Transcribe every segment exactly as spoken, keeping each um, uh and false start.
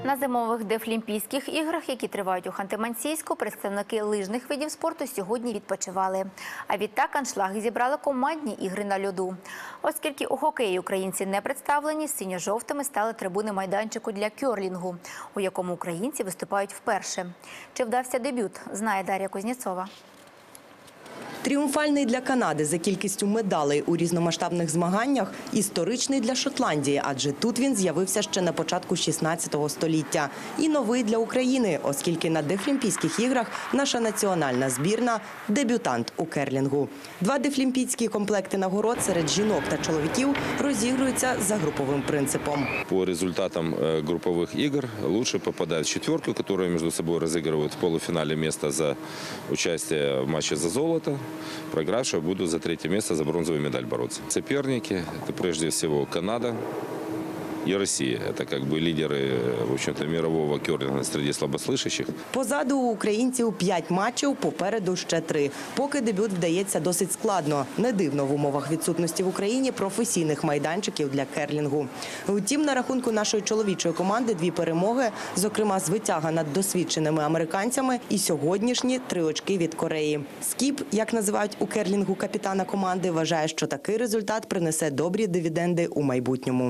На зимових Дефлімпійських іграх, які тривають у Ханти-Мансійську, представники лижних видів спорту сьогодні відпочивали. А відтак аншлаги зібрали командні ігри на льоду. Оскільки у хокеї українці не представлені, синьо-жовтими стали трибуни майданчику для кьорлінгу, у якому українці виступають вперше. Чи вдався дебют, знає Дар'я Кузнєцова. Тріумфальний для Канади за кількістю медалей у різномасштабних змаганнях, історичний для Шотландії, адже тут він з'явився ще на початку шістнадцятого століття. І новий для України, оскільки на Дефлімпійських іграх наша національна збірна – дебютант у керлінгу. Два дефлімпійські комплекти нагород серед жінок та чоловіків розігруються за груповим принципом. По результатам групповых игр лучше попадают в четверку, которые между собой разыгрывают в полуфинале место за участие в матче за золото. Проигравшие будут за третье место, за бронзовую медаль бороться. Соперники – это прежде всего Канада и Россия. Это как бы лидеры, в общем-то, мирового керлинга среди слабослышащих. Позаду у українців п'ять матчів, попереду ще три. Поки дебют вдається досить складно. Не дивно в умовах відсутності в Україні професійних майданчиків для керлінгу. Втім, на рахунку нашої чоловічої команди дві перемоги, зокрема звитяга над досвідченими американцями і сьогоднішні три очки від Кореї. Скіп, як називають у керлінгу капітана команди, вважає, що такий результат принесе добрі дивіденди у майбутньому.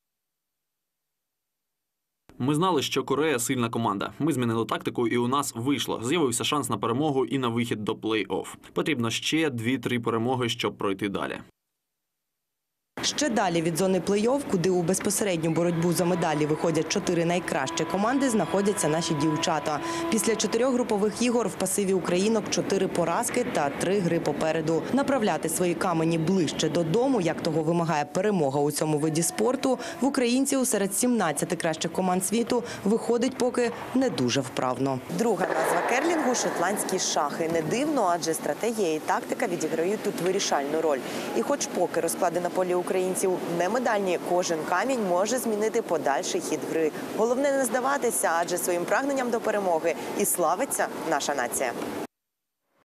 Ми знали, що Корея – сильна команда. Ми змінили тактику і у нас вийшло. З'явився шанс на перемогу і на вихід до плей-офф. Потрібно ще дві-три перемоги, щоб пройти далі. Ще далі від зони плей-офф, куди у безпосередню боротьбу за медалі виходять чотири найкращі команди, знаходяться наші дівчата. Після чотирьох групових ігор в пасиві українок чотири поразки та три гри попереду. Направляти свої камені ближче додому, як того вимагає перемога у цьому виді спорту, в українців серед сімнадцяти кращих команд світу виходить поки не дуже вправно. Друга назва керлінгу – шотландські шахи. Не дивно, адже стратегія і тактика відіграють тут вирішальну роль. І хоч поки розклади на полі українців не медальні, кожен камінь може змінити подальший хід гри. Головне не здаватися, адже своїм прагненням до перемоги і славиться наша нація.